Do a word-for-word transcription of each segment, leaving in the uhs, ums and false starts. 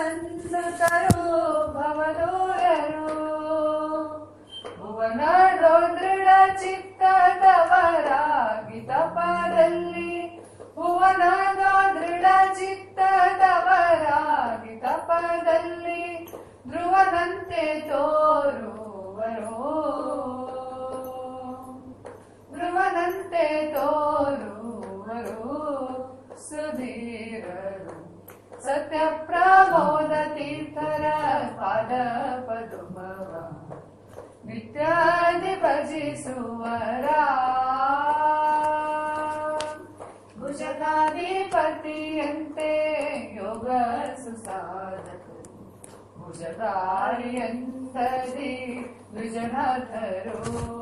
ಸನ್ನತರು ಭವದೂರರು ಭುವನದೋ ದೃಢ ಚಿತ್ತದವರಾಗಿ ತಪದಲ್ಲಿ ಭುವನದೋ ದೃಢ ಚಿತ್ತದವರಾಗಿ ತಪದಲ್ಲಿ ಧ್ರುವದಂತೆ ತೋರುವರು ಧ್ರುವದಂತೆ ತೋರುವರು ಸುಧೀರರು ಸತ್ಯ ಪ್ರಮೋದ ತೀರ್ಥರ ಪಾದ ಪದುಮವ ನಿತ್ಯಾದಿ ಭಜಿಸುವರ ಭುಜಗಾಧಿಪತಿಯಂತೆ ಯೋಗ ಸುಸಾಧಕರು ಭುಜಗಾರಿಯಂತದಿ ದ್ವಿಜನಾಥರು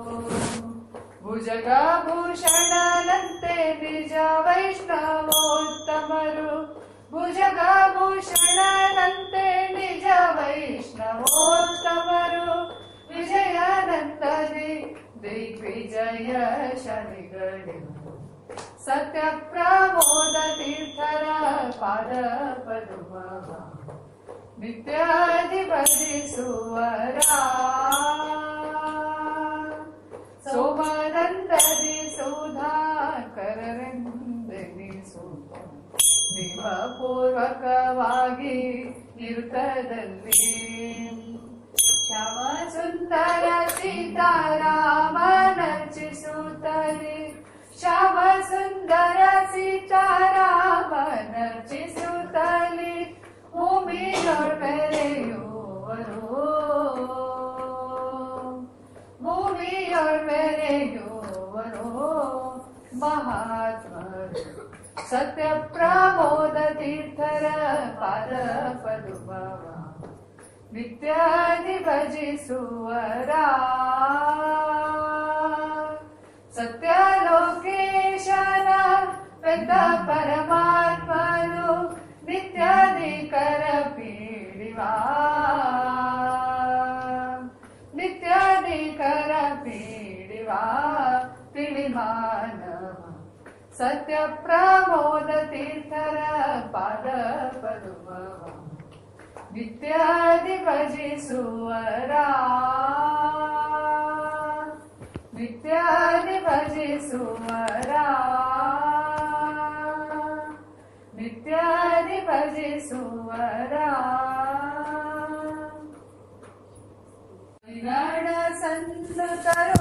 ಭುಜಗಭೂಷಣನಂತೆ ನಿಜ ವೈಷ್ಣವೋತ್ತಮರು ಭುಜಗಭೂಷಣನಂತೆ ನಿಜ ವೈಷ್ಣವೋತ್ತಮರು ವಿಜಯಾನಂದದಿ ದಿಗ್ವಿಜಯ ಶನಿಗಳು ಸತ್ಯ ಪ್ರಮೋದ ತೀರ್ಥರ ಪಾದ ಪದುಮವ ನಿತ್ಯಾದಿ ಭಜಿಸುವರ ಸೋಮನಂದದಿ ಸುಧಾಕರರೆಂದೆನಿಸುತ್ತ ನಿಮ್ಮ ಪೂರ್ವಕವಾಗಿ ಇರುತ್ತದಲ್ಲಿ ಶ್ಯಾಮ ಸುಂದರ ಸೀತಾರಾಮನರ್ಚಿಸುತ್ತಲೇ ಶ್ಯಾಮ ಸುಂದರ ಸೀತಾರಾಮನರ್ಚಿಸುತ್ತಲೇ ಭೂಮಿಯೊಳ್ಮೆರೆಯುವರು ಭೂಮಿಯೊಳ್ಮೆರೆಯುವರು ಮಹಾತ್ಮರು ಸತ್ಯ ಪ್ರಮೋದ ತೀರ್ಥರ ಪಾದ ಪದುಮವ ನಿತ್ಯಾದಿ ಭಜಿಸುವರ ಸತ್ಯ ಲೋಕೇಶನ ವೆದ್ದ ಪರಮಾತ್ಮನು ನಿತ್ಯಾದಿ ಕರ ಪೀಡಿವ ನಿತ್ಯಾದಿ ಕರ ಪೀಡಿವ ತಿಳಿಮಾನವ ಸತ್ಯ ಪ್ರಮೋದ ತೀರ್ಥರ ಪಾದ ಪದುಮವ ನಿತ್ಯಾದಿ ಭಜಿಸುವರ ನಿತ್ಯಾದಿ ಭಜಿಸುವರ ನಿತ್ಯಾದಿ ಭಜಿಸುವರ ವಿರಾಡ ಸನ್ನತರು